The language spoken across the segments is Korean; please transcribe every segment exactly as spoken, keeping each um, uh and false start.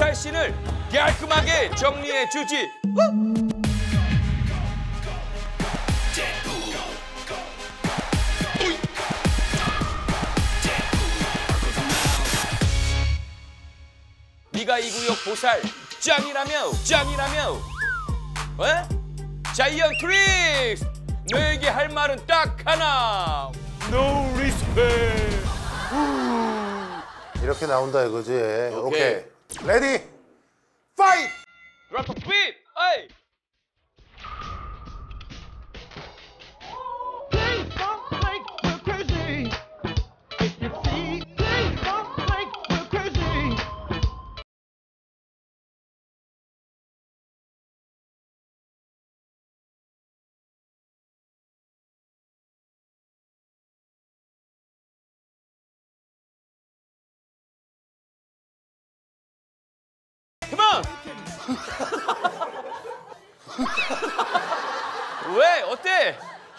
보살신을 깔끔하게 정리해 주지. 네가 이 구역 보살 짱이라며 짱이라며. 왜? 자이언 트릭스! 너에게 할 말은 딱 하나. No respect. 이렇게 나온다 이거지. 오케이. 오케이. 레디, 파이트! Drop the beat. 에이. 그만! 왜? 어때?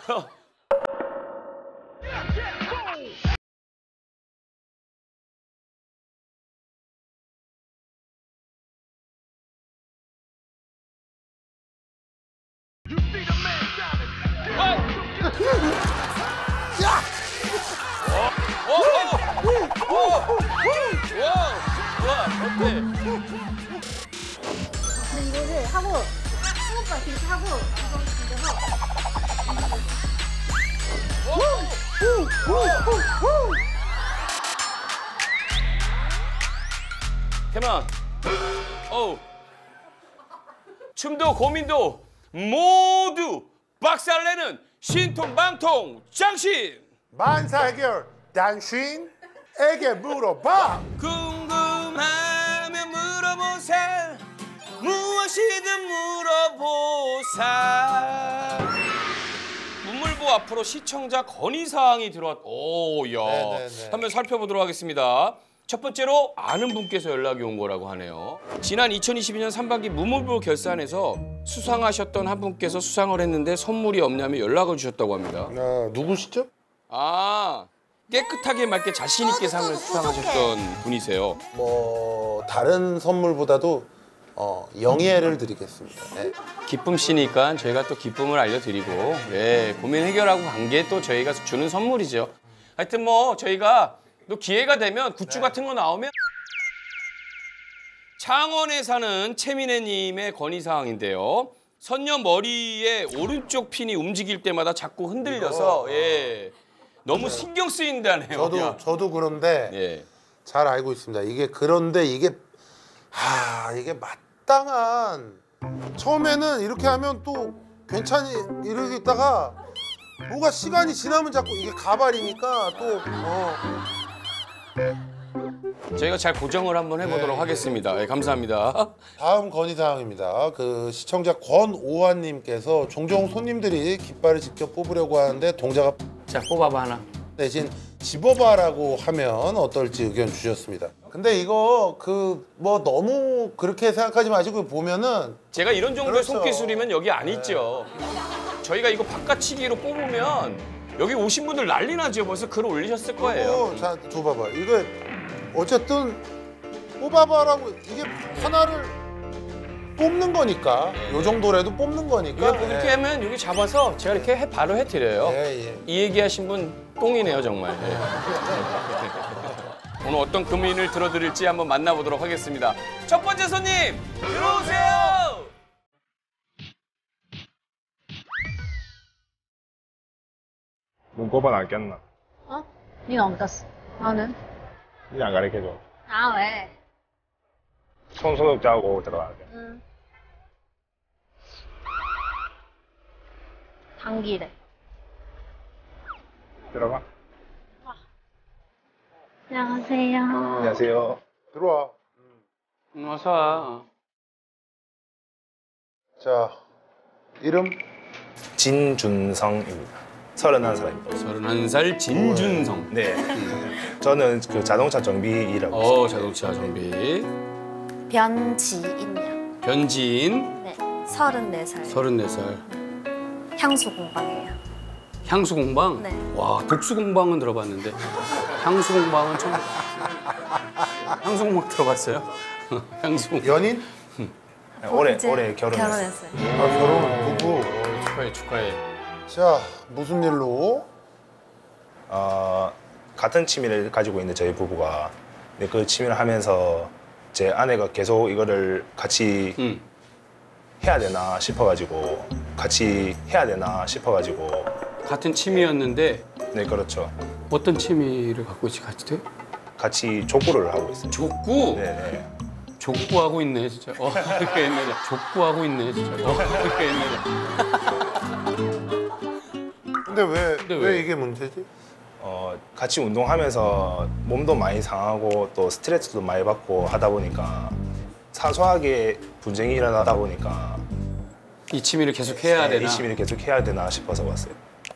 야! 오! 오! 오! 오! 와! 어때? 근데 이거를 하고 오빠 이렇게 하고 이거 이거 캐먼. 오. 춤도 고민도 모두 박살내는 신통방통 장신. 만사 해결 당신에게 물어봐. 궁금하면 물어보살. 무엇이든 물어보살. 문물부 앞으로 시청자 건의사항이 들어왔. 오, 야. 네네네. 한번 살펴보도록 하겠습니다. 첫 번째로 아는 분께서 연락이 온 거라고 하네요. 지난 이천이십이 년 상반기 문물부 결산에서 수상하셨던 한 분께서 수상을 했는데 선물이 없냐며 연락을 주셨다고 합니다. 아, 누구시죠? 아, 깨끗하게 맑게 자신 있게 상을 수상하셨던 분이세요. 뭐 다른 선물보다도 어, 영예를 드리겠습니다. 네. 기쁨씨니까 저희가 또 기쁨을 알려드리고, 예, 고민 해결하고 간 게 또 저희가 주는 선물이죠. 하여튼 뭐 저희가 또 기회가 되면 굿즈 네. 같은 거 나오면 창원에 사는 채민혜님의 건의사항인데요. 선녀 머리에 오른쪽 핀이 움직일 때마다 자꾸 흔들려서 예, 너무 신경 쓰인다네요. 저도 야. 저도 그런데 예. 잘 알고 있습니다. 이게 그런데 이게 하 이게 마땅한 처음에는 이렇게 하면 또 괜찮이 이러고 있다가 뭐가 시간이 지나면 자꾸 이게 가발이니까 또 어. 저희가 잘 고정을 한번 해보도록 네. 하겠습니다. 예, 감사합니다. 다음 건의사항입니다. 그 시청자 권오환님께서 종종 손님들이 깃발을 직접 뽑으려고 하는데 동자가 자, 뽑아봐 하나. 대신 집어봐라고 하면 어떨지 의견 주셨습니다. 근데 이거 그 뭐 너무 그렇게 생각하지 마시고 보면은 제가 이런 정도의 그렇죠. 손기술이면 여기 안 있죠. 저희가 이거 바깥치기로 뽑으면 여기 오신 분들 난리 나죠. 벌써 글 올리셨을 거예요. 이거 자 줘봐봐. 이거 어쨌든 뽑아봐라고 이게 하나를 뽑는 거니까 요 정도라도 뽑는 거니까. 이거 이렇게 하면 여기 잡아서 제가 이렇게 해, 바로 해드려요. 예, 예. 이 얘기하신 분 똥이네요 정말. 예. 오늘 어떤 고민을 들어드릴지 한번 만나보도록 하겠습니다. 첫 번째 손님 들어오세요. 문고반 안 꼈나? 어? 니가 안 땄어. 나는? 이제 안 가르쳐줘. 아 왜? 손 소독자하고 들어가야 돼. 응. 당기래. 들어가. 안녕하세요. 안녕하세요. 들어와. 음, 어서 와. 자 이름 진준성입니다. 서른한 살입니다. 서른한 살 진준성. 네. 저는 그 자동차 정비 일하고 어, 있습니다. 자동차 정비. 변지인이요. 변지인, 네. 서른네 살. 서른네 살. 향수 공방이에요. 향수 공방? 네. 와, 독수 공방은 들어봤는데 향수 공방은 처음. 향수 공방 들어봤어요? 향수. 연인? 올해 이제 올해 결혼했어요. 결혼했어요. 아 결혼 부부. 축하해 축하해. 자 무슨 일로? 어, 같은 취미를 가지고 있는 저희 부부가 근데 그 취미를 하면서 제 아내가 계속 이거를 같이 응. 해야 되나 싶어가지고 같이 해야 되나 싶어가지고 같은 취미였는데 네 그렇죠. 어떤 취미를 갖고 있지 같이 돼? 같이 족구를 하고 있어요. 족구. 네네. 족구하고 있네 진짜. 어 그렇게 했네. 족구하고 있네 진짜. 어 그렇게 했네. 근데 왜 근데 왜 왜? 이게 문제지? 어, 같이 운동하면서 몸도 많이 상하고 또 스트레스도 많이 받고 하다 보니까 사소하게 분쟁이 일어나다 보니까 이 취미를 계속 해야 네, 되나? 이 취미를 계속 해야 되나 싶어서 왔어요.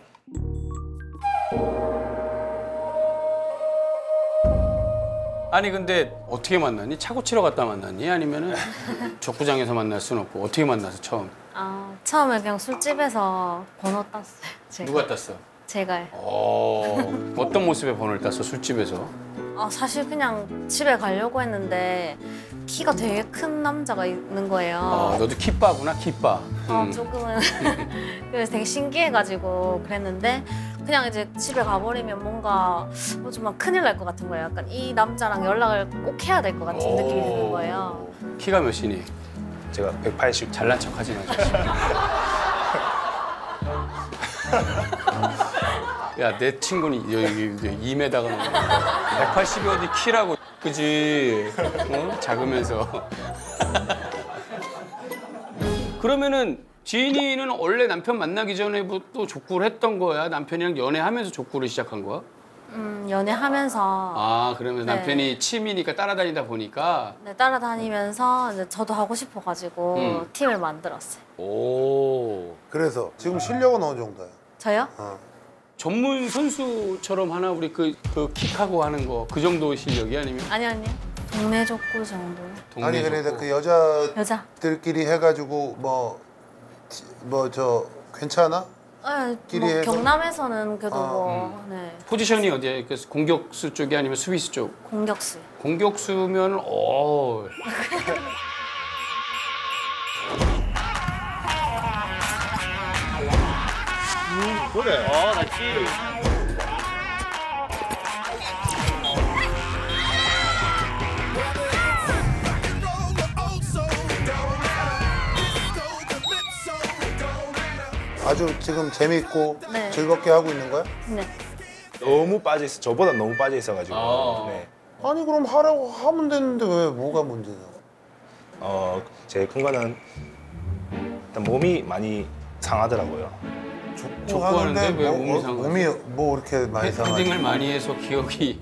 아니 근데 어떻게 만났니? 차고 치러 갔다 만났니? 아니면은 족구장에서 만날 순 없고 어떻게 만나서 처음? 아, 처음에 그냥 술집에서 번호 땄어요. 제가. 누가 땄어? 제가요. 어 어떤 모습의 번호를 땄어 술집에서? 아, 사실 그냥 집에 가려고 했는데 키가 되게 큰 남자가 있는 거예요. 어 너도 키빠구나 키빠. 어, 음. 조금은 그래서 되게 신기해가지고 그랬는데 그냥 이제 집에 가버리면 뭔가 뭐 좀 막 큰일 날 것 같은 거예요. 약간 이 남자랑 연락을 꼭 해야 될 것 같은 느낌이 드는 거예요. 키가 몇이니? 제가 백팔십 잘난 척하지 마. 야 내 친구는 여기 이 미터가 넘는 백팔십이 어디 키라고 그지? 어? 작으면서. 그러면은 지인이는 원래 남편 만나기 전에부터 족구를 했던 거야? 남편이랑 연애하면서 족구를 시작한 거야? 음, 연애하면서 아 그러면 네. 남편이 취미니까 따라다니다 보니까 네, 따라다니면서 이제 저도 하고 싶어가지고 음. 팀을 만들었어요. 오 그래서 지금 실력은 어느 정도야? 저요? 어. 전문 선수처럼 하나 우리 그, 그 킥하고 하는 거 그 정도 실력이 아니면 아니요, 아니요. 동네 족구 정도. 동네 아니 그러니까 족구? 그 여자들끼리 여자. 해가지고 뭐 뭐 저 괜찮아? 네, 끼리 뭐 해서? 경남에서는 그래도 아, 뭐 네, 포지션이 어디야? 그래서 공격수 쪽이 아니면 수비수 쪽? 공격수. 공격수면 어 그래. 어, 나지. 아주 지금 재밌고 네. 즐겁게 하고 있는 거야? 네. 너무 빠져 있어. 저보다 너무 빠져 있어가지고. 아. 네. 아니 그럼 하라고 하면 되는데 왜 뭐가 문제냐? 어, 제일 큰 거는 일단 몸이 많이 상하더라고요. 족구하는데 왜 뭐, 몸이 어, 상하지? 몸이 뭐 이렇게 많이 상하지? 헤딩을 많이 해서 기억이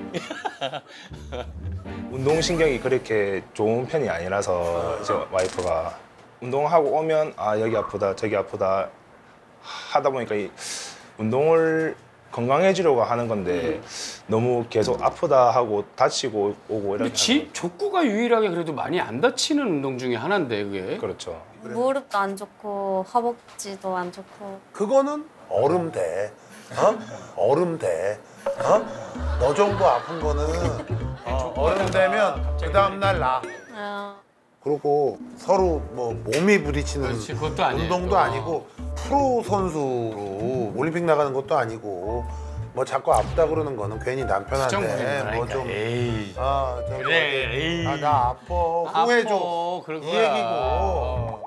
운동신경이 그렇게 좋은 편이 아니라서 이제 와이프가 운동하고 오면 아 여기 아프다 저기 아프다 하다 보니까 이 운동을 건강해지려고 하는 건데 너무 계속 아프다 하고 다치고 오고 근데 이렇게 지, 족구가 유일하게 그래도 많이 안 다치는 운동 중에 하나인데 그게 하는- 그렇죠. 무릎도 안 좋고 허벅지도 안 좋고. 그거는 얼음 돼. 어? 얼음 돼. 어? 너 정도 아픈 거는 어, 얼음 되면 그 다음 날 나. 어, 그리고 서로 뭐 몸이 부딪히는 그렇지, 그것도 아니에요, 운동도 또. 아니고 프로 선수로 올림픽 나가는 것도 아니고 뭐 자꾸 아프다 그러는 거는 괜히 남편한테 뭐 좀 에이 아, 저기 그래, 어디, 에이. 아, 나 아파 후회줘 아파, 그럴 이 거야. 얘기고 어.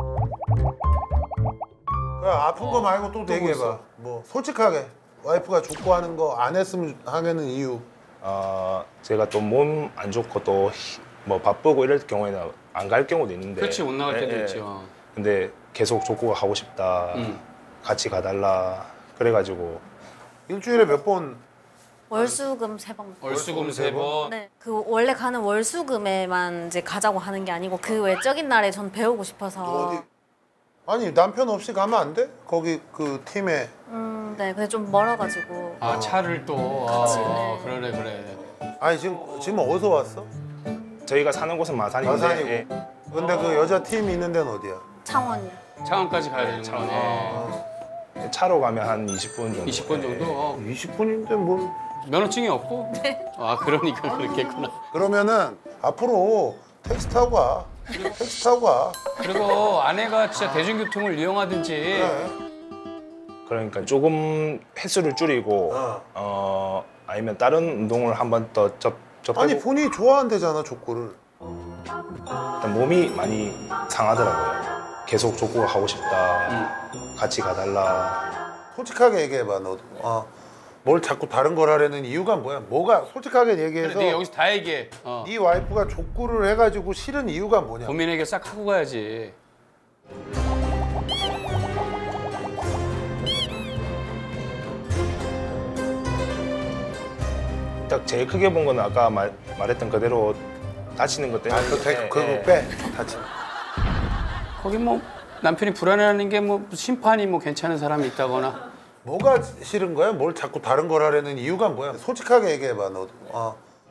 그래, 아픈 거 말고 또 또 얘기해봐 뭐 있어? 뭐 솔직하게 와이프가 족구하는 거 안 했으면 하겠는 이유 어, 제가 또 몸 안 좋고 또 뭐 바쁘고 이럴 경우에는 안 갈 경우도 있는데 그렇지 못 나갈 때도 예, 예. 있지. 어. 근데 계속 족구가 하고 싶다 음. 같이 가달라 그래가지고 일주일에 몇 번 월수금 세 번. 월수금 세 번. 네, 그 원래 가는 월수금에만 이제 가자고 하는 게 아니고 그 외적인 날에 전 배우고 싶어서. 어디 아니 남편 없이 가면 안 돼? 거기 그 팀에 음, 네, 근데 좀 멀어가지고. 아 차를 또. 아, 그치, 어, 네. 그러네 그래. 아니 지금 지금 어디서 왔어? 저희가 사는 곳은 마산인데 마산이고. 예. 근데 그 여자 팀이 있는 데는 어디야? 창원이요. 창원까지 가야 되는 창원. 거네. 차로 가면 한 이십 분 정도. 이십 분 정도. 어. 이십 분인데 뭐 면허증이 없고? 아 그러니까 그렇겠구나. 그러면은 앞으로 택시 타고 가. 택시 타고 가. 그리고 아내가 진짜 대중교통을 이용하든지 그래. 그러니까 조금 횟수를 줄이고 어. 어 아니면 다른 운동을 한번 더 접, 접해보 아니 본인이 좋아한대잖아 족구를. 일단 몸이 많이 상하더라고요. 계속 족구가 하고 싶다. 같이 가달라. 솔직하게 얘기해봐 너도. 어. 뭘 자꾸 다른 걸 하려는 이유가 뭐야? 뭐가 솔직하게 그래, 얘기해서 네 여기서 다 얘기해. 어. 네 와이프가 족구를 해가지고 싫은 이유가 뭐냐? 고민 해결 싹 하고 가야지. 딱 제일 크게 본 건 아까 말, 말했던 그대로 다치는 것 때문에. 아, 그, 대, 예, 그거 예. 빼. 다치. 거기 뭐 남편이 불안해하는 게 뭐 심판이 뭐 괜찮은 사람이 있다거나. 뭐가 싫은 거야? 뭘 자꾸 다른 걸 하려는 이유가 뭐야? 솔직하게 얘기해봐 너도. 어.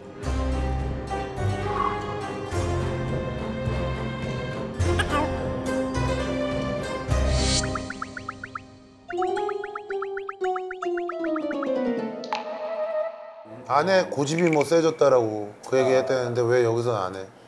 아내 고집이 뭐 세졌다라고 그 얘기 했다는데 왜 여기서는 안 해?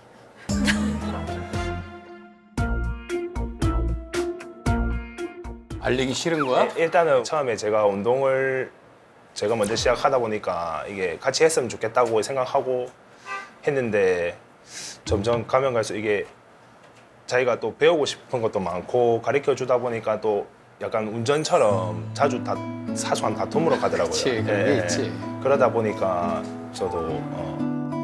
알리기 싫은 거야? 예, 일단은 처음에 제가 운동을 제가 먼저 시작하다 보니까 이게 같이 했으면 좋겠다고 생각하고 했는데 점점 가면 갈수록 이게 자기가 또 배우고 싶은 것도 많고 가르쳐 주다 보니까 또 약간 운전처럼 자주 다 사소한 다툼으로 가더라고요. 그치, 그런 게 있지. 그러다 보니까 저도 어,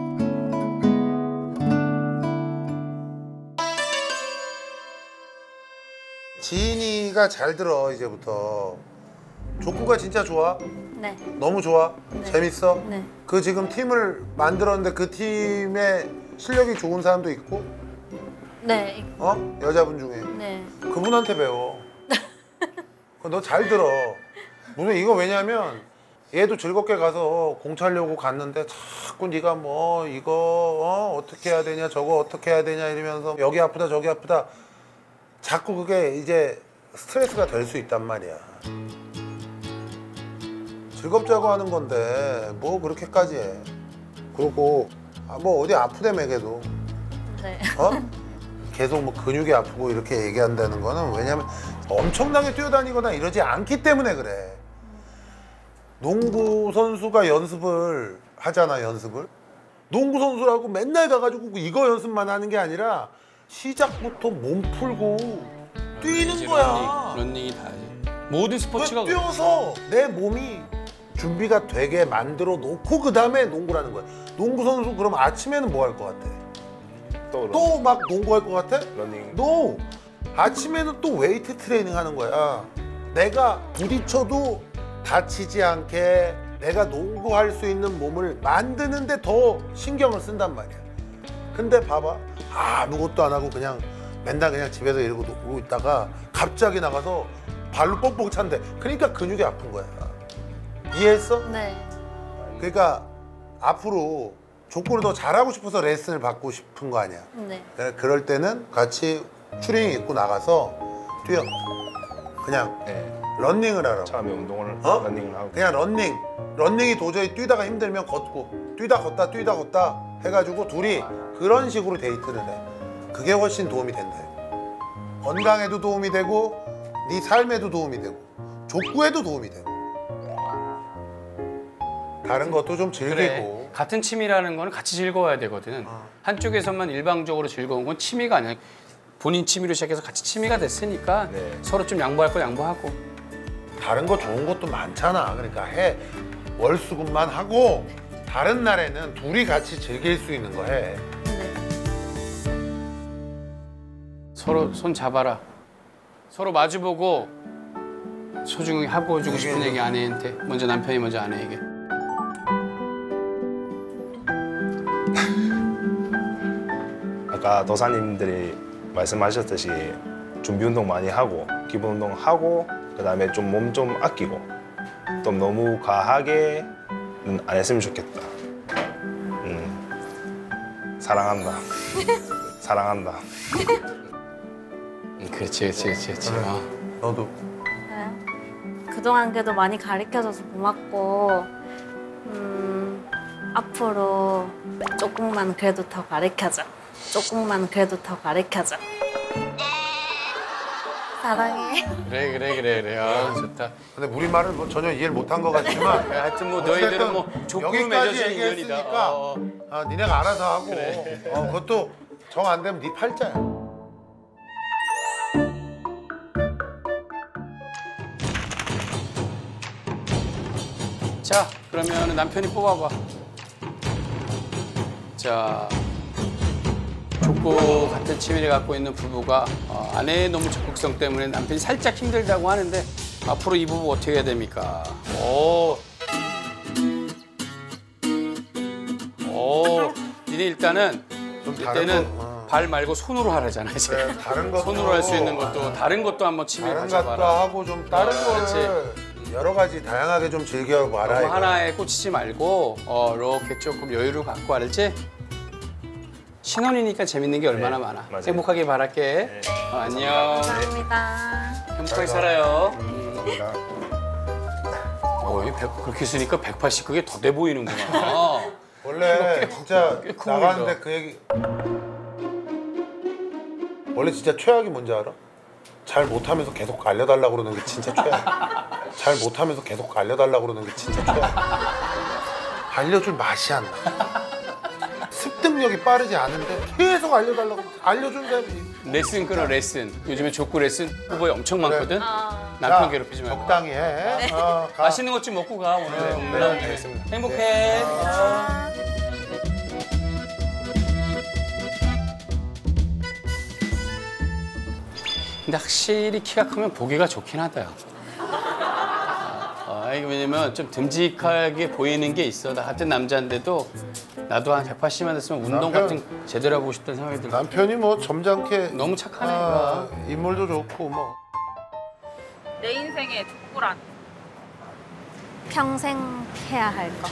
지인이가 잘 들어 이제부터. 족구가 진짜 좋아? 네. 너무 좋아? 네. 재밌어? 네. 그 지금 팀을 만들었는데 그 팀에 실력이 좋은 사람도 있고? 네. 이- 어? 여자분 중에. 네. 그분한테 배워. 너 잘 들어. 무슨 이거 왜냐면 얘도 즐겁게 가서 공 차려고 갔는데 자꾸 네가 뭐 이거 어? 어떻게 해야 되냐 저거 어떻게 해야 되냐 이러면서 여기 아프다 저기 아프다 자꾸 그게 이제 스트레스가 될 수 있단 말이야. 즐겁자고 하는 건데 뭐 그렇게까지 해. 그리고 아, 뭐 어디 아프다며 걔도 네. 어? 계속 뭐 근육이 아프고 이렇게 얘기한다는 거는 왜냐면 엄청나게 뛰어다니거나 이러지 않기 때문에 그래. 농구 선수가 연습을 하잖아 연습을. 농구 선수라고 맨날 가가지고 이거 연습만 하는 게 아니라 시작부터 몸 풀고 뛰는 거야. 런닝이 다지. 모든 스포츠가 그 뛰어서 내 몸이 준비가 되게 만들어 놓고 그 다음에 농구라는 거야. 농구 선수 그럼 아침에는 뭐 할 것 같아? 또, 또 막 농구할 것 같아? 러닝. 노! 아침에는 또 웨이트 트레이닝 하는 거야. 내가 부딪혀도 다치지 않게 내가 농구할 수 있는 몸을 만드는데 더 신경을 쓴단 말이야. 근데 봐봐. 아무것도 안 하고 그냥 맨날 그냥 집에서 이러고 놀고 있다가 갑자기 나가서 발로 뻑뻑 찬대. 그러니까 근육이 아픈 거야. 이해했어? 네. 그러니까 앞으로 족구를 더 잘하고 싶어서 레슨을 받고 싶은 거 아니야. 네. 그러니까 그럴 때는 같이 추리닝 입고 나가서 뛰어. 그냥 네. 런닝을 하라고. 처음에 운동을 어? 러닝을 하고 그냥 런닝. 런닝이 도저히 뛰다가 힘들면 걷고 뛰다 걷다 뛰다 걷다 해가지고 둘이 그런 식으로 데이트를 해. 그게 훨씬 도움이 된다. 건강에도 도움이 되고 네 삶에도 도움이 되고 족구에도 도움이 되고 다른 것도 좀 즐기고. 그래. 같은 취미라는 거는 같이 즐거워야 되거든. 어. 한쪽에서만 일방적으로 즐거운 건 취미가 아니야. 본인 취미로 시작해서 같이 취미가 됐으니까 네. 서로 좀 양보할 거 양보하고. 다른 거 좋은 것도 많잖아. 그러니까 해. 월수금만 하고 다른 날에는 둘이 같이 즐길 수 있는 거 해. 네. 서로 손 잡아라. 서로 마주보고 소중히 하고 주고 싶은 얘기 아내한테. 먼저 남편이 먼저 아내에게. 아까 도사님들이 말씀하셨듯이 준비 운동 많이 하고 기본 운동 하고 그다음에 좀 몸 좀 아끼고 또 너무 과하게는 안 했으면 좋겠다. 음, 사랑한다. 사랑한다. 음, 그렇지, 그렇지, 그렇지. 그렇지. 어. 너도. 네. 그동안 그래도 많이 가르쳐줘서 고맙고 음, 앞으로 조금만 그래도 더 가르쳐줘. 조금만 그래도 더 가르쳐줘. 사랑해. 그래 그래 그래 그래. 아, 좋다. 근데 우리 말을 뭐 전혀 이해를 못한 것 같지만 하여튼 뭐 너희들은 뭐 족구로 여기까지 맺어진 인연이다. 얘기했으니까 어. 아, 니네가 알아서 하고 어, 그것도 정 안 되면 네 팔자야. 자, 그러면 남편이 뽑아봐. 자, 족구 같은 취미를 갖고 있는 부부가 어, 아내의 너무 적극성 때문에 남편이 살짝 힘들다고 하는데 앞으로 이 부부 어떻게 해야 됩니까? 오, 오, 니네 일단은 좀 다른 이때는 거, 어. 발 말고 손으로 하라잖아 이제. 그래, 다른 것도 손으로 할 수 있는 것도 다른 것도 한번 취미 다른 것도 가져봐라. 하고 좀 다른 어, 거를 여러 가지 다양하게 좀 즐겨봐라. 너무 이거. 하나에 꽂히지 말고 어, 이렇게 조금 여유를 갖고 알지? 신혼이니까 재밌는 게 얼마나 네, 많아. 맞아요. 행복하게 바랄게. 어, 안녕. 감사합니다. 행복하게 살아요. 감사합니다. 어, 이 백- 그렇게 쓰니까 백팔십 그게 더 돼 보이는구나. 원래 진짜 꽤 커 나가는데 보인다. 그 얘기 원래 진짜 최악이 뭔지 알아? 잘 못하면서 계속 알려달라고 그러는 게 진짜 최악. 잘 못하면서 계속 알려달라고 그러는 게 진짜 최악. 알려줄 맛이 안 나. 습득력이 빠르지 않은데 계속 알려달라고 알려준다면 레슨 끊어 레슨. 요즘에 족구 레슨 후보에 엄청 많거든. 아, 남편 괴롭히지 말고. 적당히 해. 어, 가. 맛있는 것 좀 먹고 가 오늘. 네, 오늘 네, 알겠습니다. 행복해. 아. 근데 확실히 키가 크면 보기가 좋긴 하다. 어, 이게 왜냐면 좀 듬직하게 보이는 게 있어. 나 같은 남자인데도 나도 한 백팔십만 됐으면 운동 남편- 같은 거 제대로 하고 싶다는 생각이 들어. 남편이 뭐 점잖게 너무 착하네. 아, 얘가. 인물도 좋고 뭐. 내 인생의 족구란 평생 해야 할 거.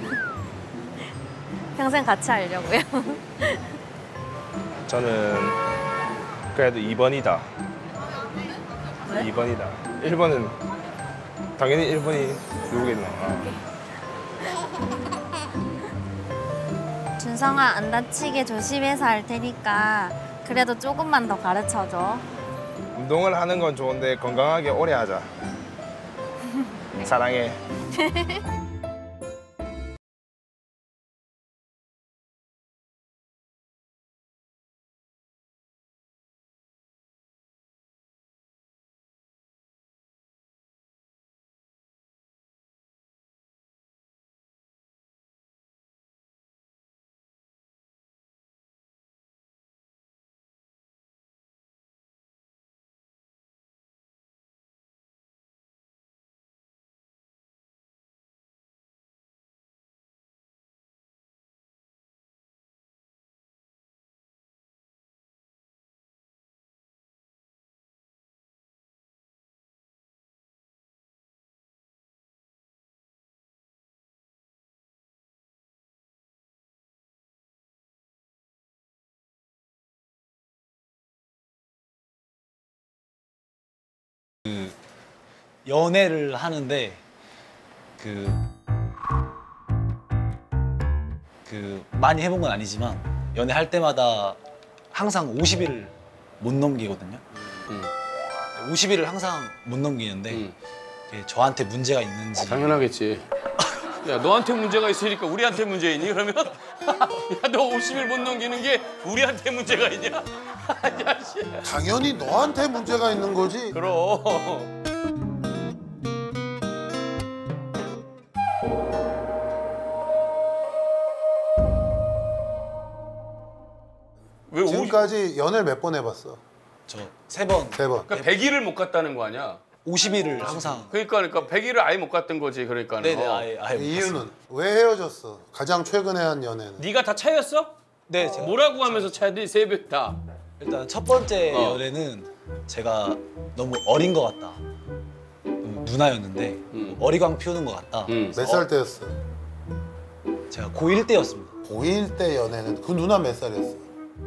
평생 같이 하려고요. 저는 그래도 이 번이다. 이 번이다. 일 번은 당연히 일 번이 누구겠나. 준성아, 안 다치게 조심해서 할 테니까 그래도 조금만 더 가르쳐줘. 운동을 하는 건 좋은데 건강하게 오래 하자. 사랑해. 연애를 하는데 그, 그 많이 해본 건 아니지만 연애할 때마다 항상 오십 일을 못 넘기거든요. 음. 오십 일을 항상 못 넘기는데 음. 그게 저한테 문제가 있는지 당연하겠지. 야, 너한테 문제가 있으니까 우리한테 문제 있니? 그러면 야, 너 오십 일 못 넘기는 게 우리한테 문제가 있냐? 야, 씨. 당연히 너한테 문제가 있는 거지. 그럼. 왜 오십? 지금까지 연애를 몇 번 해봤어? 저 세 번, 세 번. 그러니까 백 일을 못 갔다는 거 아니야? 오십 일을 항상 그러니까 그러니까 백 일을 아예 못 갔던 거지. 그러니까. 네네 아예 아예 못 이유는 갔어요. 왜 헤어졌어? 가장 최근에 한 연애는. 네가 다 차였어? 네 제가 뭐라고 하면서 차야지 세배 다. 일단 첫 번째 어. 연애는 제가 너무 어린 것 같다. 너무 누나였는데 음. 어리광 피우는 것 같다. 응. 몇 살 때였어? 제가 고일 때였습니다. 고일 때 연애는 그 누나 몇 살이었어?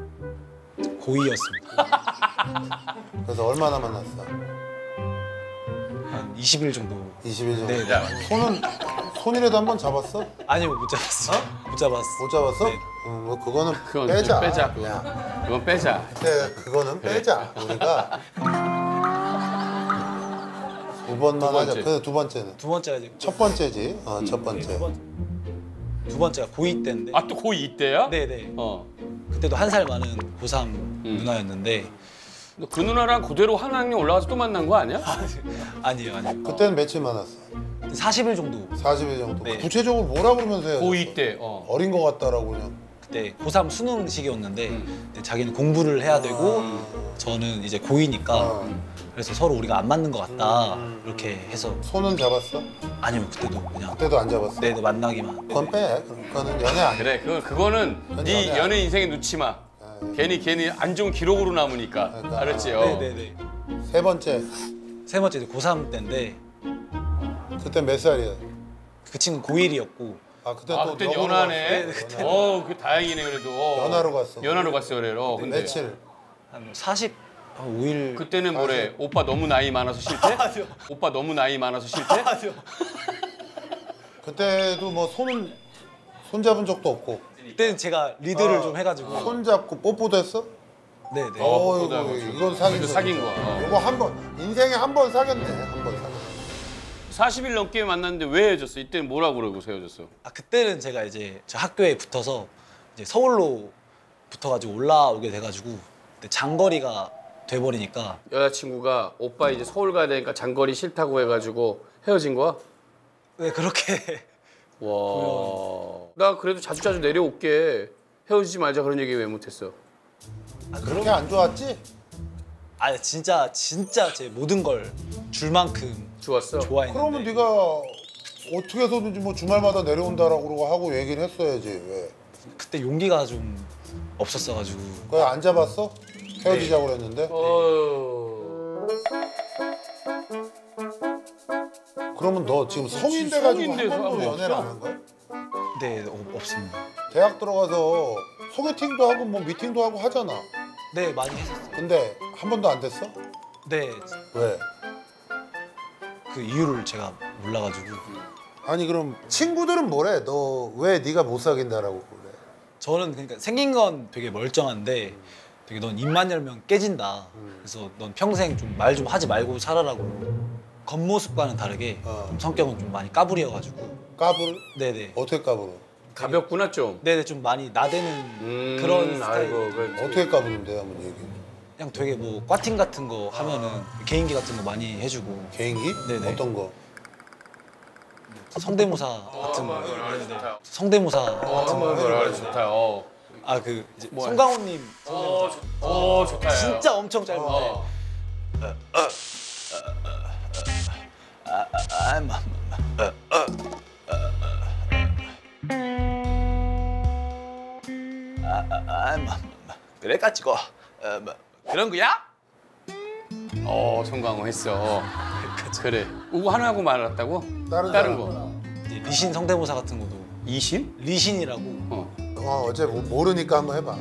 고이였습니다. 그래서 얼마나 만났어? 한 이십 일 정도. 이십 일 정도. 네, 네. 손은 손이라도 한 번 잡았어? 아니요 못 잡았어요. 못 잡았어. 못 잡았어? 네. 음, 뭐 그거는 그건 빼자. 빼자. 그건, 야, 그건 빼자. 네, 그거는 빼자. 우리가 두 번만 두 번째. 하자. 그 두 번째는 두 번째가 이제 첫 번째지. 어, 첫 네, 번째. 두, 번, 두 번째가 고이 때인데. 아 또 고이 이때야? 네네. 어. 그때도 한 살 많은 고삼 음. 누나였는데 너 그 누나랑 그대로 한 학년 올라가서 또 만난 거 아니야? 아니에요, 아니에요. 그때는 며칠 만났어? 사십 일 정도. 사십 일 정도. 네. 구체적으로 뭐라 그러면서 해야 고이 때. 어. 어린 거 같다라고 그냥. 그때 고삼 수능 시기였는데 음. 근데 자기는 공부를 해야 되고 아. 저는 이제 고이니까 아. 그래서 서로 우리가 안 맞는 것 같다 음. 이렇게 해서 손은 잡았어? 아니요 그때도 그냥 그때도 안 잡았어? 네, 네 만나기만. 그건 빼. 그거는 연애 아니야. 그래 그 그거는 네 연애 연애 인생에 놓지 마. 괜히 괜히 안 좋은 기록으로 남으니까. 그러니까. 알았지? 어. 네네네. 세 번째. 세 번째 이제 고삼 때인데 그때 몇 살이야? 그 친구 고일이었고 아 그때 아 또 그때 역으로 연하네. 갔어. 연하. 어, 그 다행이네 그래도. 어. 연하로 갔어. 연하로 갔어 그래. 어, 근데 며칠? 한 사십 오 일. 그때는 뭐래? 오빠 너무 나이 많아서 싫대? 오빠 너무 나이 많아서 싫대? 그때도 뭐 손은 손 잡은 적도 없고. 그때는 제가 리드를 어. 좀 해가지고. 손 잡고 뽀뽀도 했어? 네네. 어, 이거, 뽀뽀도 하고. 이건 사귄 그래도 거지. 사귄 거야. 어. 이거 한 번 인생에 한 번 사귀었네. 한 번 사귀었네. 사십 일 넘게 만났는데 왜 헤어졌어? 이때는 뭐라고 그러고 헤어졌어? 아 그때는 제가 이제 저 학교에 붙어서 이제 서울로 붙어가지고 올라오게 돼가지고 그때 장거리가 돼버리니까. 여자친구가 오빠 이제 서울 가야 되니까 장거리 싫다고 해가지고 헤어진 거야? 네 그렇게. 와. 나 그래도 자주 자주 내려올게. 헤어지지 말자 그런 얘기 왜 못했어? 그렇게 안 좋았지? 아 진짜 진짜 제 모든 걸 줄 만큼 좋았어. 좋아했는데. 그러면 네가 어떻게 해서든지 뭐 주말마다 내려온다라고 그러고 하고 얘기를 했어야지. 왜? 그때 용기가 좀 없었어가지고. 그거 안 잡았어? 헤어지자고 그랬는데? 어. 그러면 너 지금 성인 돼가지고 한 성인 돼서 번도 한 번 연애를 안 없어? 한 거야? 네 어, 없습니다. 대학 들어가서 소개팅도 하고 뭐 미팅도 하고 하잖아. 네 많이 했었어요. 근데 한 번도 안 됐어? 네. 왜? 그 이유를 제가 몰라가지고. 아니 그럼 친구들은 뭐래? 너 왜 네가 못 사귄다라고 그래? 저는 그러니까 생긴 건 되게 멀쩡한데 되게 넌 입만 열면 깨진다. 그래서 넌 평생 좀 말 좀 하지 말고 살아라고. 겉모습과는 다르게 어. 좀 성격은 좀 많이 까불이어가지고. 까불? 네네. 어떻게 까불어? 가볍구나 좀. 네네 좀 많이 나대는 음, 그런 스타일. 아이고, 그래. 어떻게 까부는데 한번 얘기해. 그냥 되게 뭐 꽈팅 같은 거 하면은 개인기 같은 거 많이 해주고 개인기? 네네. 어떤 거? 성대모사 같은 거. 네네. 성대모사 같은 거. 어, 좋다. 어. 아 그 이제 뭐야? 송강호님 어, 좋, 어, 좋다. 야. 진짜 엄청 짧은데. 어. 아, 마, 마, 아, 아, 마, 마, 그래가지고 어, 뭐, 그런 거야? 어, 송강호 했어. 그래. 그거 하나 하고 말았다고? 다른 다른 사람. 거. 이제 리신 성대모사 같은 것도 이신? 리신이라고. 어. 어, 어제 뭐 모르니까 한번 해봐.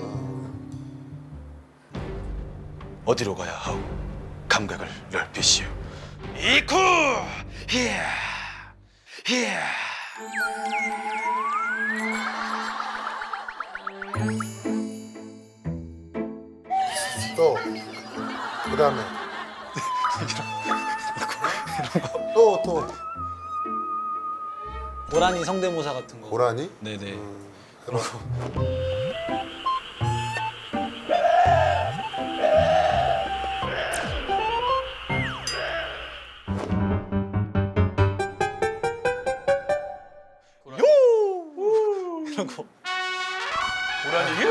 어디로 가야 하오? 감각을 넓히시오. 이쿠 히야 히야. 또 그다음에 또 또 고라니 성대모사 같은 거. 고라니? 네네. 음, 그럼 이런 거. 고라니 휴.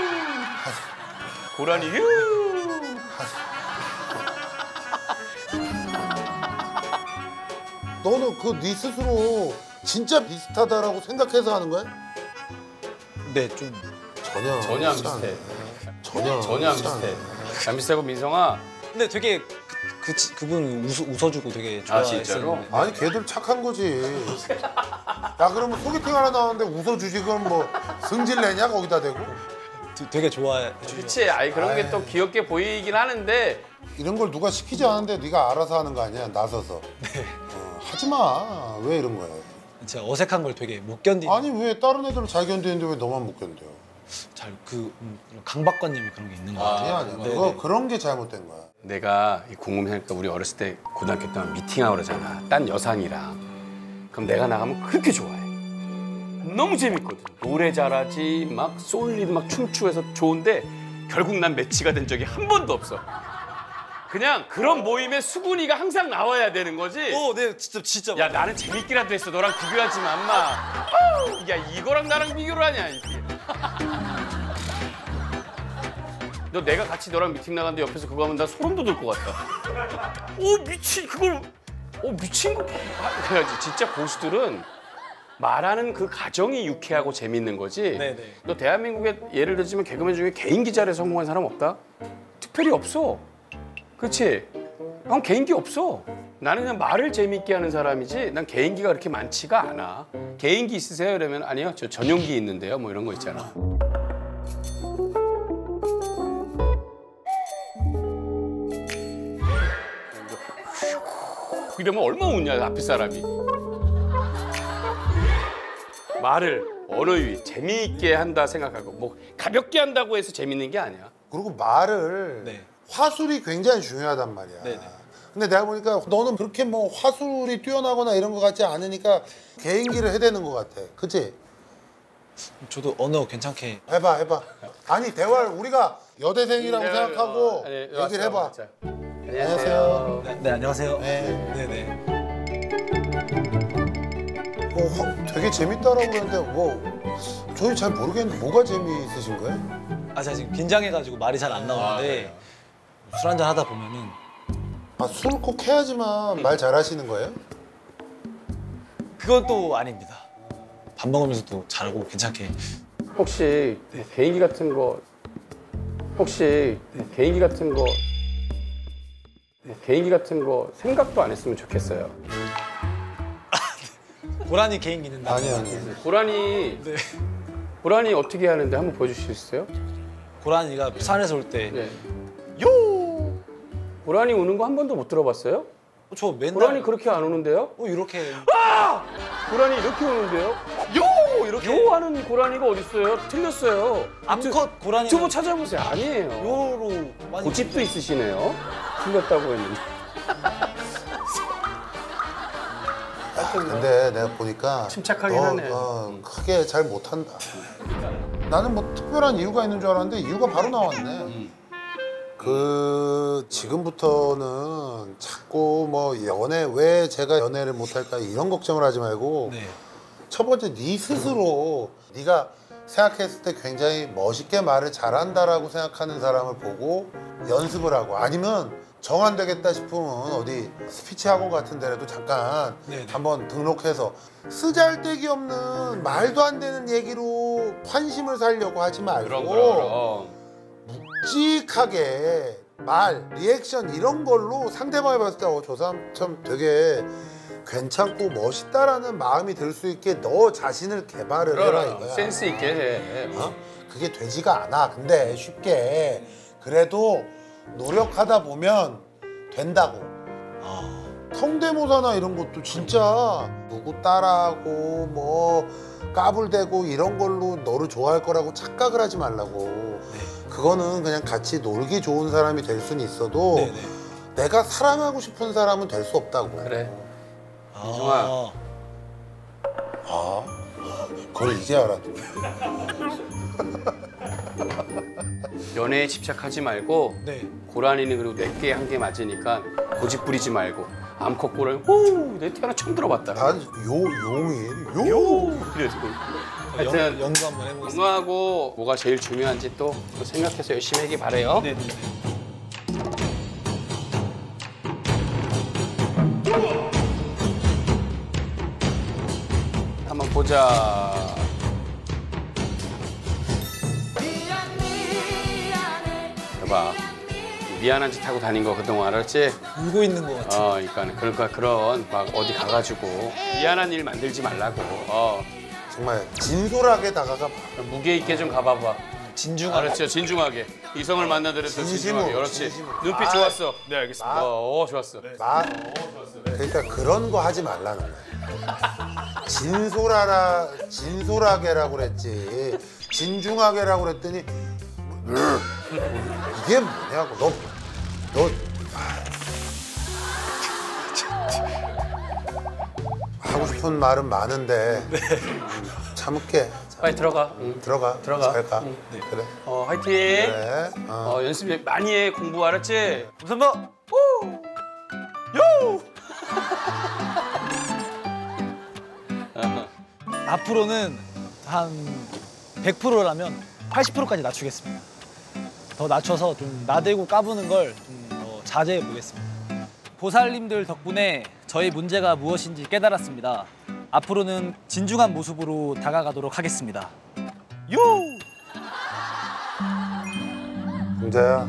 고라니 휴. 너는 그 네 스스로 진짜 비슷하다라고 생각해서 하는 거야? 네 좀. 전혀 전혀 안 비슷하네. 비슷해. 전혀 전혀 안 비슷하네. 비슷해. 안 비슷하고 민성아. 근데 되게 그, 그 치- 그분 웃어, 웃어주고 되게 아, 좋아했었는데. 진짜로? 아니 걔들 착한 거지. 야 그러면 소개팅 하나 나왔는데 웃어주지 그럼 뭐 승질 내냐 거기다 대고? 되- 되게 좋아해. 그치. 아이 그런 게 또 귀엽게 보이긴 하는데 이런 걸 누가 시키지 않은데 네가 알아서 하는 거 아니야 나서서. 네. 어, 하지 마. 왜 이런 거야? 제가 어색한 걸 되게 못 견디는. 아니 왜 다른 애들은 잘 견디는데 왜 너만 못 견뎌요? 잘그 음, 강박관념이 그런 게 있는 것 아니 같아요. 아니 네, 그거 네. 그런 게 잘못된 거야. 내가 이 궁금해하니까 우리 어렸을 때 고등학교 때 미팅하고 그러잖아. 딴 여상이랑. 그럼 내가 나가면 그렇게 좋아해. 너무 재밌거든. 노래 잘하지, 막 솔리드 막 춤추고 해서 좋은데 결국 난 매치가 된 적이 한 번도 없어. 그냥 그런 모임에 수근이가 항상 나와야 되는 거지. 어, 네, 진짜 진짜. 야 나는 재밌기라도 했어. 너랑 비교하지 마, 엄마. 야 이거랑 나랑 비교를 하냐 이게. 너 내가 같이 너랑 미팅 나갔는데 옆에서 그거 하면 나 소름 돋을 것 같다. 오 미친 그걸. 오 미친 거. 아, 그래야지. 진짜 고수들은 말하는 그 가정이 유쾌하고 재밌는 거지. 네네. 너 대한민국에 예를 들자면 개그맨 중에 개인 기자로 성공한 사람 없다? 특별히 없어. 그렇지? 형 개인기 없어. 나는 그냥 말을 재밌게 하는 사람이지 난 개인기가 그렇게 많지가 않아. 개인기 있으세요? 이러면 아니요. 저 전용기 있는데요. 뭐 이런 거 있잖아. 이러면 얼마나 웃냐 앞에 사람이. 말을 언어 유희 재미있게 한다 생각하고 뭐 가볍게 한다고 해서 재밌는 게 아니야. 그리고 말을 네. 화술이 굉장히 중요하단 말이야. 네네. 근데 내가 보니까 너는 그렇게 뭐 화술이 뛰어나거나 이런 거 같지 않으니까 개인기를 해대는 것 같아. 그치? 저도 언어 괜찮게. 해봐 해봐. 아니 대화를 우리가 여대생이라고 네, 생각하고 아니, 얘기를 왔어요. 해봐. 자, 안녕하세요. 네, 네 안녕하세요. 네. 네네. 어, 화- 되게 재밌다라고 그러는데 뭐 저희 잘 모르겠는데 뭐가 재미있으신 거예요? 아 제가 지금 긴장해가지고 말이 잘 안 나오는데 술 한잔 하다 보면은 아 술을 꼭 해야지만 말 잘하시는 거예요? 그건 또 아닙니다. 밥 먹으면서도 잘하고 괜찮게. 혹시 개인기 같은 거 혹시 개인기 같은 거 개인기 같은 거 생각도 안 했으면 좋겠어요. 고라니 개인기는 아니 아니. 고라니 네. 고라니 어떻게 하는데 한번 보여주실 수 있어요? 고라니가 산에서 올 때 네. 요. 고라니 우는 거 한 번도 못 들어봤어요? 저 맨날 고라니 그렇게 안 우는데요? 어 이렇게 고라니 이렇게 우는데요? 요 이렇게 요 하는 고라니가 어디 있어요? 틀렸어요. 암컷 고라니 유튜브 찾아보세요. 아니에요. 요로 많이 고집도 있으시네요. 틀렸다고 했는데. 아, 근데 내가 보니까 침착하긴 너, 하네. 어, 크게 잘 못한다. 나는 뭐 특별한 이유가 있는 줄 알았는데 이유가 바로 나왔네. 음. 그 지금부터는 자꾸 뭐 연애 왜 제가 연애를 못할까 이런 걱정을 하지 말고 네. 첫 번째 네 스스로 네가 생각했을 때 굉장히 멋있게 말을 잘한다라고 생각하는 사람을 보고 연습을 하고 아니면 정 안 되겠다 싶으면 어디 스피치 학원 같은 데라도 잠깐 네네. 한번 등록해서 쓰잘데기 없는 말도 안 되는 얘기로 환심을 살려고 하지 말고 그럼 그럼 그럼. 묵직하게 말, 리액션 이런 걸로 상대방이 봤을 때 어, 저 사람 참 되게 괜찮고 멋있다라는 마음이 들 수 있게 너 자신을 개발을 해라 그럼 이거야. 센스 있게 해. 어? 그게 되지가 않아. 근데 쉽게 그래도 노력하다 보면 된다고. 아, 성대모사나 이런 것도 진짜 누구 따라하고 뭐 까불대고 이런 걸로 너를 좋아할 거라고 착각을 하지 말라고. 그거는 그냥 같이 놀기 좋은 사람이 될 수는 있어도 네네. 내가 사랑하고 싶은 사람은 될 수 없다고. 그래. 아, 이종아. 아, 그걸 이제 알아도. 연애에 집착하지 말고 네. 고라니는 그리고 네 개 한 개 맞으니까 고집 부리지 말고 암컷 고라니 오내 태어나 처음 들어봤다. 난 요 용이 요. 그래서 영, 하여튼 연구 한번 해보겠습니다. 건강하고 뭐가 제일 중요한지 또 생각해서 열심히 하기 바래요. 네네. 한번 보자. 봐봐. 미안한 짓 하고 다닌 거 그동안 알았지? 울고 있는 것 같아. 어, 그러니까 그러니까 그런 막 어디 가가지고 미안한 일 만들지 말라고. 어, 정말 진솔하게 다가가 봐. 무게 있게 좀 가봐봐. 진중하게. 알았죠? 진중하게. 이성을 만나더라도 진심으로, 진중하게. 그렇지. 진심으로. 눈빛 아, 좋았어. 네, 알겠습니다. 아. 어, 어, 좋았어. 마, 그러니까 그런 거 하지 말라는 거야. 진솔하라 진솔하게라고 그랬지. 진중하게라고 그랬더니 이게 뭐냐고. 너 너 하고 싶은 말은 많은데 참을게. 빨리 들어가. 응. 들어가. 들어가. 잘 가. 응. 네. 그래. 어, 화이팅. 그래. 어. 어, 연습 많이 해. 공부 알았지? 감사합니다. 요! 앞으로는 한 백 퍼센트라면 팔십 퍼센트까지 낮추겠습니다. 더 낮춰서 좀 나대고 까부는 걸 좀 더 자제해 보겠습니다. 보살님들 덕분에 저희 문제가 무엇인지 깨달았습니다. 앞으로는 진중한 모습으로 다가가도록 하겠습니다. 요! 공자야,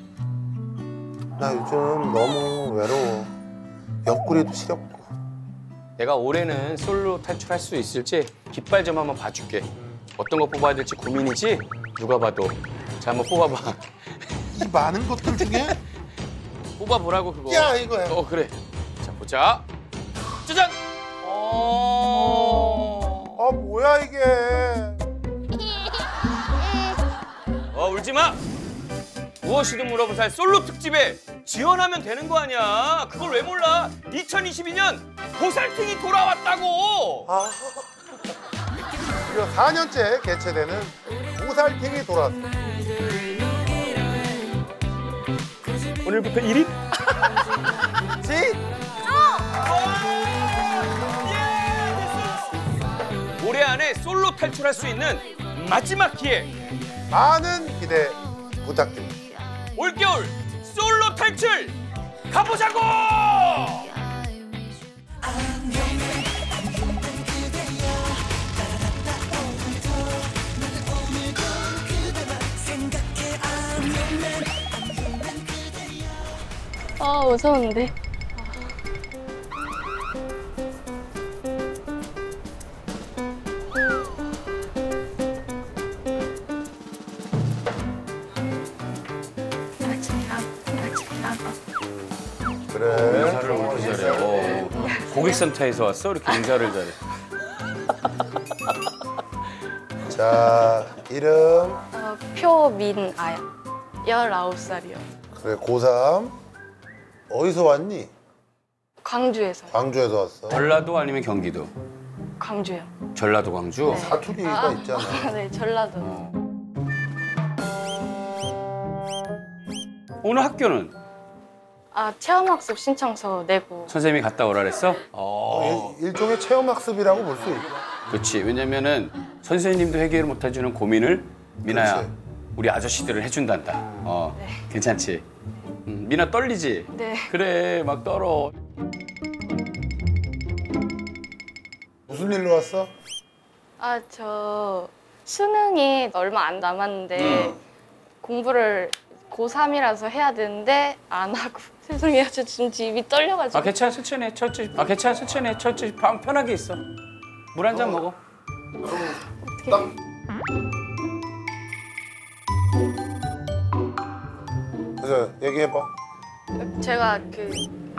나 요즘 너무 외로워. 옆구리도 시렵고. 내가 올해는 솔로 탈출할 수 있을지 깃발 좀 한번 봐줄게. 어떤 거 뽑아야 될지 고민이지? 누가 봐도. 자, 한번 뽑아봐. 이 많은 것들 중에 뽑아보라고 그거. 야, 이거야. 어, 그래. 자, 보자. 짜잔! 어... 아, 뭐야 이게. 어, 울지 마! 무엇이든 물어보살 솔로 특집에 지원하면 되는 거 아니야. 그걸 왜 몰라? 이천이십이 년 보살팅이 돌아왔다고! 아, 무려 사 년째 개최되는 보살팅이 돌아왔어. 오늘부터 일 인? 지? 올해 안에 솔로 탈출할 수 있는 마지막 기회! 많은 기대 부탁드립니다. 올겨울 솔로 탈출 가보자고! 아, 무서운데. 그래. 인사를 이렇게 잘해. 어. 고객센터에서 왔어? 이렇게 인사를 잘해. 자, 이름. 어, 표민아야. 열아홉 살이요. 그래, 고삼. 어디서 왔니? 광주에서. 광주에서 왔어. 전라도 아니면 경기도? 광주요. 전라도 광주? 네. 사투리가 있잖아. 아, 네, 전라도. 어. 오늘 학교는? 아, 체험학습 신청서 내고. 선생님이 갔다 오라 그랬어? 어. 어, 일- 일종의 체험학습이라고 볼 수 있고. 그렇지. 왜냐면은 선생님도 해결을 못 해주는 고민을 미나야, 그렇지. 우리 아저씨들은 해준단다. 어, 네. 괜찮지? 음, 미나 떨리지? 네. 그래, 막 떨어. 무슨 일로 왔어? 아, 저 수능이 얼마 안 남았는데 공부를 고삼이라서 해야 되는데 안 하고 죄송해요. 저 진짜 입이 떨려가지고. 아, 괜찮아, 천천히 해, 천천히. 아, 괜찮아, 천천히 해, 천천히. 방 편하게 있어. 물 한 잔 먹어. 그래서 얘기해봐. 제가 그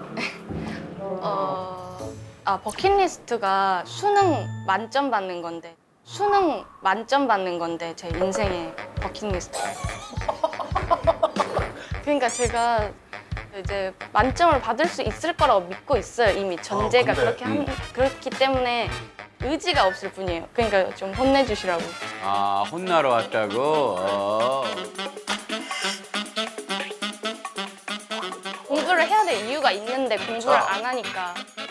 어, 아 버킷리스트가 수능 만점 받는 건데 수능 만점 받는 건데 제 인생의 버킷리스트. 그러니까 제가 이제 만점을 받을 수 있을 거라고 믿고 있어요. 이미 전제가 어, 근데, 그렇게 한, 그렇기 때문에 의지가 없을 뿐이에요. 그러니까 좀 혼내주시라고. 아, 혼나러 왔다고? 어. 공부를 해야 될 이유가 있는데 공부를 자. 안 하니까.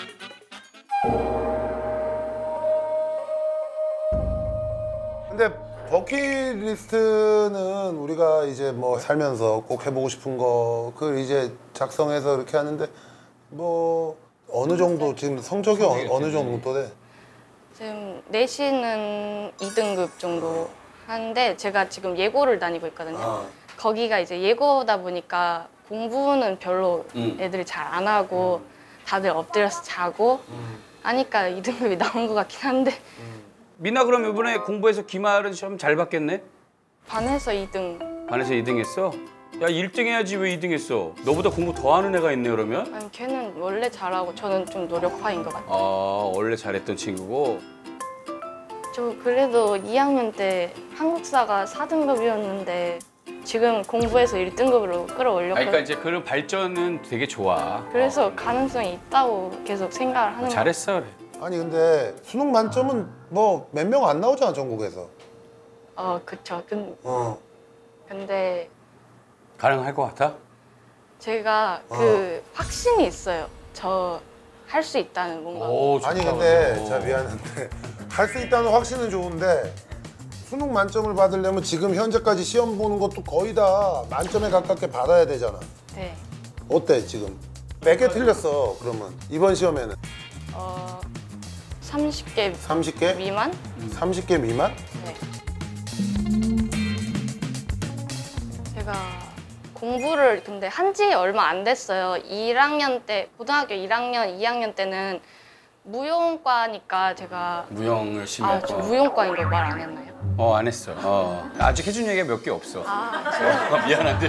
근데 버킷리스트는 우리가 이제 뭐 살면서 꼭 해보고 싶은 거 그걸 이제 작성해서 이렇게 하는데 뭐 어느 정도 지금 성적이 어, 어느 정도 돼? 지금 내신은 이 등급 정도 하는데 제가 지금 예고를 다니고 있거든요. 아. 거기가 이제 예고다 보니까 공부는 별로 음. 애들이 잘 안 하고 다들 엎드려서 자고 하니까 이 등급이 나온 것 같긴 한데 미나 그럼 이번에 공부해서 기말은 시험 잘 봤겠네? 반에서 이 등. 반에서 이 등 했어? 야 일 등 해야지 왜 이 등 했어? 너보다 공부 더 하는 애가 있네 그러면? 아니 걔는 원래 잘하고 저는 좀 노력파인 것 같아요. 아 원래 잘했던 친구고. 저 그래도 이 학년 때 한국사가 사 등급이었는데 지금 공부해서 일 등급으로 아, 끌어올렸거든요. 그러니까 이제 그런 발전은 되게 좋아. 그래서 어. 가능성이 있다고 계속 생각을 하는 거예요. 잘했어 그래. 아니 근데 수능 만점은 뭐 몇 명 안 나오잖아 전국에서. 어, 그쵸. 근, 어. 근데 가능할 것 같아? 제가 그 확신이 있어요. 저 할 수 있다는 뭔가. 오, 좋다, 아니 근데 그거. 자 미안한데 할 수 있다는 확신은 좋은데 수능 만점을 받으려면 지금 현재까지 시험 보는 것도 거의 다 만점에 가깝게 받아야 되잖아. 네. 어때 지금? 몇 개 틀렸어 그러면 이번 시험에는? 어, 삼십 개 삼십 개? 미만? 삼십 개 미만? 네. 제가 공부를 근데 한 지 얼마 안 됐어요. 일 학년 때, 고등학교 일 학년, 이 학년 때는 무용과니까 제가 무용 열심히 아, 할 저 거. 무용과인 걸 말 안 했나요? 어, 안 했어. 어. 아직 해준 얘기가 몇 개 없어. 아, 제가 미안한데.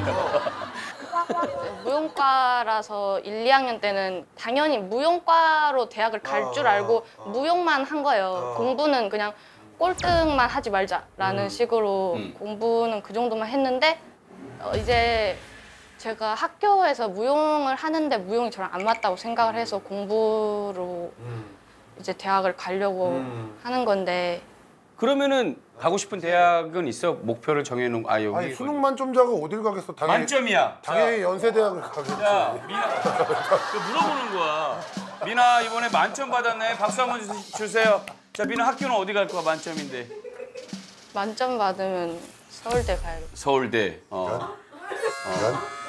무용과라서 일, 이 학년 때는 당연히 무용과로 대학을 갈 줄 알고 무용만 한 거예요. 공부는 그냥 꼴등만 하지 말자라는 식으로 음. 공부는 그 정도만 했는데 어, 이제 제가 학교에서 무용을 하는데 무용이 저랑 안 맞다고 생각을 해서 공부로 이제 대학을 가려고 음. 하는 건데 그러면은 가고 싶은 대학은 있어? 목표를 정해놓은 아 여기. 아니 수능 만점자가 어딜 가겠어? 당연히 만점이야. 당연히 연세대학을 가겠지. 자, 미나. 그 물어보는 거야. 미나 이번에 만점 받았네. 박수 한번 주- 주세요. 자, 미나 학교는 어디 갈 거야? 만점인데. 만점 받으면 서울대 가야겠다. 서울대. 어. 이런?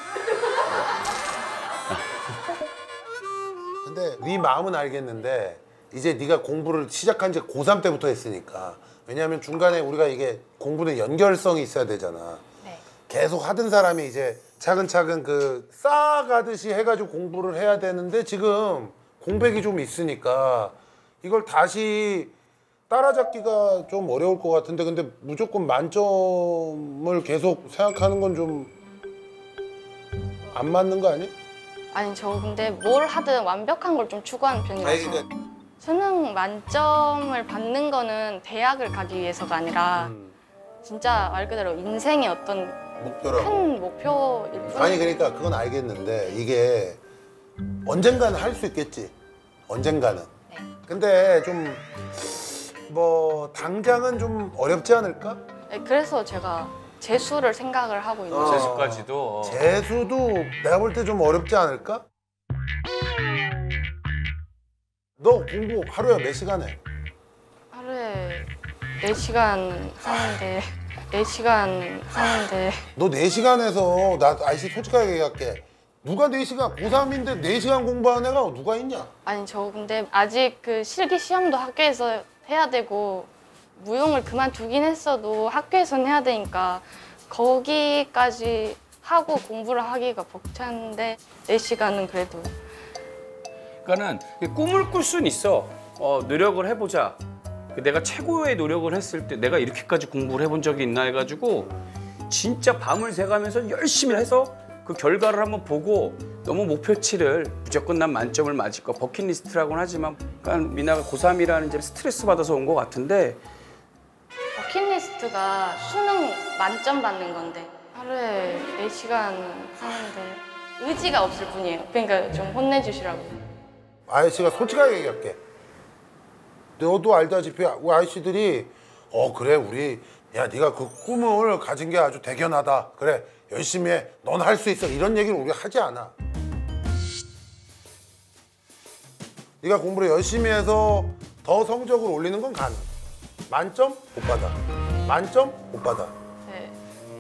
근데 네 마음은 알겠는데 이제 네가 공부를 시작한 지 고삼 때부터 했으니까 왜냐하면 중간에 우리가 이게 공부는 연결성이 있어야 되잖아. 네. 계속 하던 사람이 이제 차근차근 그 쌓아가듯이 해가지고 공부를 해야 되는데 지금 공백이 좀 있으니까 이걸 다시 따라잡기가 좀 어려울 것 같은데 근데 무조건 만점을 계속 생각하는 건 좀 안 맞는 거 아니? 아니 저 근데 뭘 하든 완벽한 걸 좀 추구하는 편이라서 그러니까 수능 만점을 받는 거는 대학을 가기 위해서가 아니라 음, 진짜 말 그대로 인생의 어떤 목표라고. 큰 목표일 뿐. 아니 그러니까 그건 알겠는데 이게 언젠가는 할 수 있겠지. 언젠가는. 네. 근데 좀 뭐 당장은 좀 어렵지 않을까? 네, 그래서 제가 재수를 생각을 하고 있는 어. 거예요. 재수까지도. 재수도 내가 볼 때 좀 어렵지 않을까? 너 공부 하루에 몇 시간 해? 하루에 네 시간 하는데 네 시간 하는데 너 네 시간 해서 나 아이씨 솔직하게 얘기할게. 누가 네 시간 고삼인데 네 시간 공부하는 애가 누가 있냐? 아니 저 근데 아직 그 실기 시험도 학교에서 해야 되고 무용을 그만두긴 했어도 학교에서는 해야 되니까 거기까지 하고 공부를 하기가 벅찬데 네 시간은 그래도 그러니까는 꿈을 꿀 수는 있어. 어, 노력을 해보자. 내가 최고의 노력을 했을 때 내가 이렇게까지 공부를 해본 적이 있나 해가지고 진짜 밤을 새가면서 열심히 해서 그 결과를 한번 보고 너무 목표치를 무조건 난 만점을 맞을 거 버킷리스트라고는 하지만 그러니까 미나가 고삼이라는 이제 스트레스 받아서 온 것 같은데 버킷리스트가 수능 만점 받는 건데 하루에 네 시간 하는데 의지가 없을 뿐이에요. 그러니까 좀 혼내주시라고. 아이씨가 솔직하게 얘기할게. 너도 알다시피 우리 아이씨들이 어 그래 우리 야 네가 그 꿈을 가진 게 아주 대견하다. 그래 열심히 해. 넌 할 수 있어. 이런 얘기를 우리가 하지 않아. 네가 공부를 열심히 해서 더 성적을 올리는 건 가능. 만점 못 받아. 만점 못 받아. 네.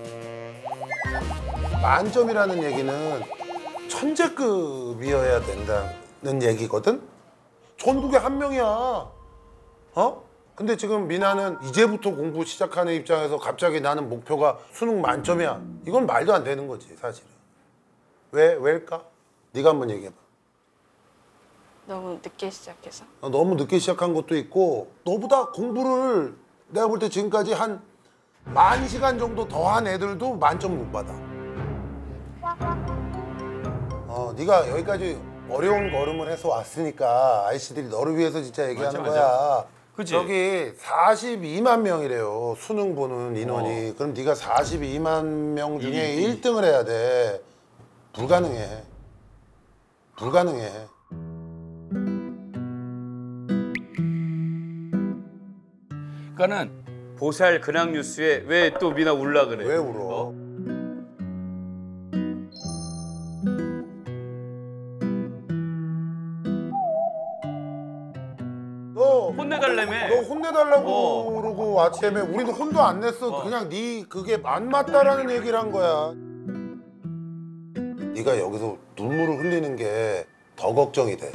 만점이라는 얘기는 천재급이어야 된다는 얘기거든. 전국에 한 명이야. 어? 근데 지금 미나는 이제부터 공부 시작하는 입장에서 갑자기 나는 목표가 수능 만점이야. 이건 말도 안 되는 거지 사실은. 왜? 왜일까? 네가 한번 얘기해봐. 너무 늦게 시작해서. 어, 너무 늦게 시작한 것도 있고 너보다 공부를 내가 볼 때 지금까지 한 만 시간 정도 더 한 애들도 만점 못 받아. 네가 여기까지 어려운 걸음을 해서 왔으니까 아이씨들이 너를 위해서 진짜 얘기하는 맞아, 거야. 그치? 저기 사십이만 명이래요. 수능 보는 인원이. 어. 그럼 네가 사십이만 명 중에 일 위. 일 등을 해야 돼. 불가능해. 불가능해. 그러니까는 보살 근황 뉴스에 왜 또 미나 울라 그래? 왜 울어? 어? 너 혼내달라며. 너 혼내달라고 어. 그러고 왔다며. 우리도 혼도 안 냈어. 어. 그냥 네 그게 안 맞다라는 얘기를 한 거야. 네가 여기서 눈물을 흘리는 게 더 걱정이 돼.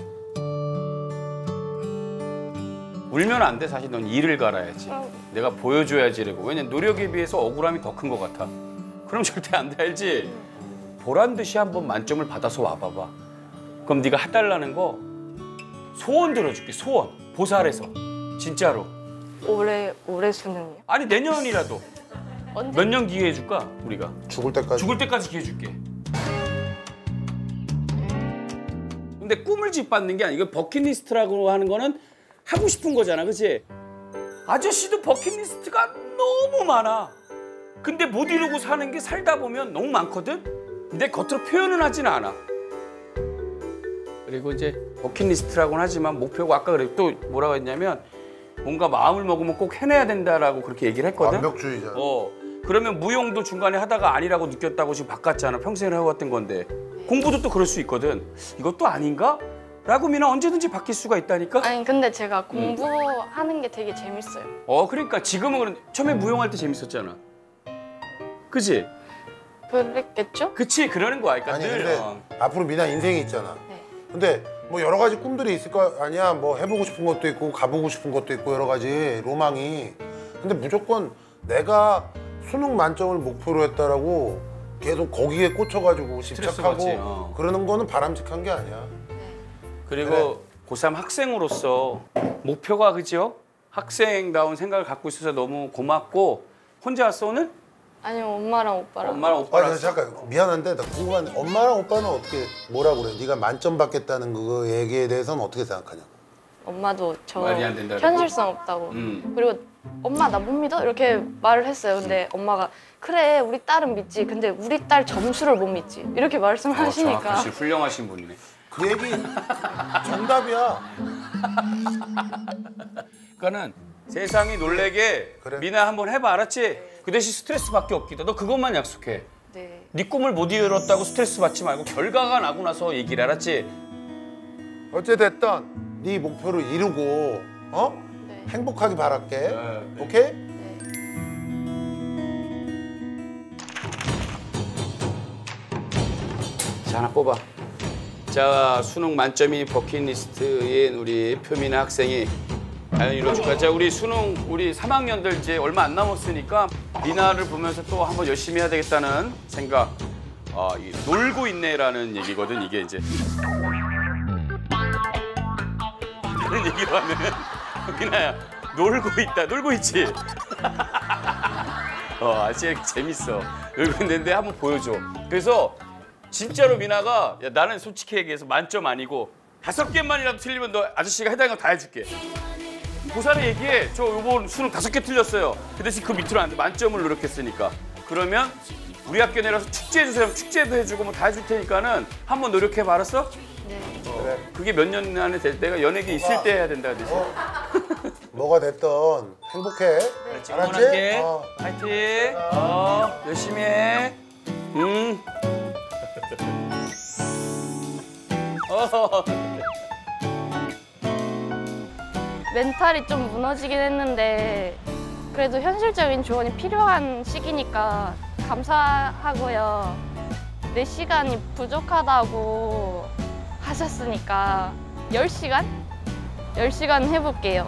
울면 안 돼. 사실 넌 이를 갈아야지. 어. 내가 보여줘야지라고. 왜냐면 노력에 비해서 억울함이 더 큰 것 같아. 그럼 절대 안 돼, 알지? 보란 듯이 한번 만점을 받아서 와봐봐. 그럼 네가 해달라는 거 소원 들어줄게. 소원. 보살에서. 진짜로. 올해 올해 수능이요. 아니 내년이라도. 언제? 몇 년 기회 줄까? 우리가. 죽을 때까지. 죽을 때까지 기회 줄게. 근데 꿈을 짓밟는 게 아니고 버킷리스트라고 하는 거는 하고 싶은 거잖아, 그치? 아저씨도 버킷리스트가 너무 많아. 근데 못 이루고 사는 게 살다 보면 너무 많거든? 근데 겉으로 표현은 하진 않아. 그리고 이제 버킷리스트라고는 하지만 목표가 아까 그래 또 뭐라고 했냐면 뭔가 마음을 먹으면 꼭 해내야 된다라고 그렇게 얘기를 했거든? 완벽주의자. 어. 그러면 무용도 중간에 하다가 아니라고 느꼈다고 지금 바꿨잖아. 평생을 해왔던 건데. 공부도 또 그럴 수 있거든. 이것도 아닌가? 라고 미나 언제든지 바뀔 수가 있다니까? 아니 근데 제가 공부하는 게 되게 재밌어요. 어, 그러니까 지금은 그런, 처음에 무용할 때 재밌었잖아. 그치? 그랬겠죠? 그치, 그러는 거야. 그러니까 아니 늘, 근데 어. 앞으로 미나 인생이 있잖아. 네. 근데 뭐 여러 가지 꿈들이 있을 거 아니야. 뭐 해보고 싶은 것도 있고 가보고 싶은 것도 있고 여러 가지 로망이. 근데 무조건 내가 수능 만점을 목표로 했다라고 계속 거기에 꽂혀가지고 스트레스 집착하고 받지, 어. 그러는 거는 바람직한 게 아니야. 그리고 그래. 고삼 학생으로서 목표가 그죠? 학생다운 생각을 갖고 있어서 너무 고맙고 혼자 왔어 오늘? 아니면 엄마랑 오빠랑. 엄마랑 아, 오빠랑 나 잠깐 미안한데 나 궁금한데 엄마랑 오빠는 어떻게 뭐라 그래? 네가 만점 받겠다는 그 얘기에 대해서는 어떻게 생각하냐? 엄마도 저 말이 안 된다고? 현실성 없다고. 음. 그리고 엄마 나 못 믿어? 이렇게 말을 했어요. 근데 엄마가 그래 우리 딸은 믿지. 근데 우리 딸 점수를 못 믿지. 이렇게 말씀을 어, 하시니까. 정확하시 훌륭하신 분이네. 그 얘기 정답이야. 그러니까는 세상이 놀래게 그래. 미나 한번 해봐, 알았지? 그 대신 스트레스밖에 없기다. 너 그것만 약속해. 네. 네 꿈을 못 이뤘다고 스트레스 받지 말고 결과가 나고 나서 얘기를 알았지? 어찌됐든 네 목표를 이루고 어? 네. 행복하게 바랄게. 네. 오케이? 네. 자, 하나 뽑아. 자, 수능 만점이 버킷리스트인 우리 표민아 학생이 과연 이루어질까? 자, 우리 수능 우리 삼 학년들 이제 얼마 안 남았으니까 미나를 보면서 또 한번 열심히 해야 되겠다는 생각. 아, 이 놀고 있네라는 얘기거든, 이게 이제. 이런 얘기로 하면은 미나야 놀고 있다, 놀고 있지. 어, 아직 이렇게 재밌어. 놀고 있는데 한번 보여줘. 그래서 진짜로 미나가 야, 나는 솔직히 얘기해서 만점 아니고 다섯 개만이라도 틀리면 너 아저씨가 해당한 거 다 해줄게. 보살에 얘기해. 저 이번 수능 다섯 개 틀렸어요. 그 대신 그 밑으로 안 돼. 만점을 노력했으니까. 그러면 우리 학교 내려서 축제해 주세요. 축제도 해주고 뭐 다 해줄 테니까는 한번 노력해봐. 알았어? 네. 그래. 그게 몇 년 안에 될 때가 연예계 있을 때 해야 된다. 대신. 어. 뭐가 됐든 행복해. 알았지? 응원할게. 어. 파이팅. 어, 열심히 해. 음. 어. 멘탈이 좀 무너지긴 했는데 그래도 현실적인 조언이 필요한 시기니까 감사하고요. 내 시간이 부족하다고 하셨으니까 열 시간? 열 시간 해볼게요.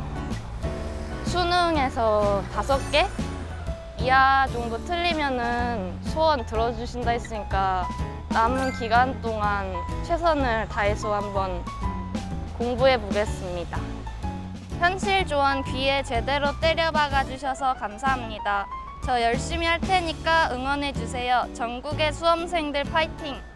수능에서 다섯 개 이하 정도 틀리면은 소원 들어주신다 했으니까 남은 기간 동안 최선을 다해서 한번 공부해 보겠습니다. 현실 조언 귀에 제대로 때려박아 주셔서 감사합니다. 저 열심히 할 테니까 응원해 주세요. 전국의 수험생들 파이팅!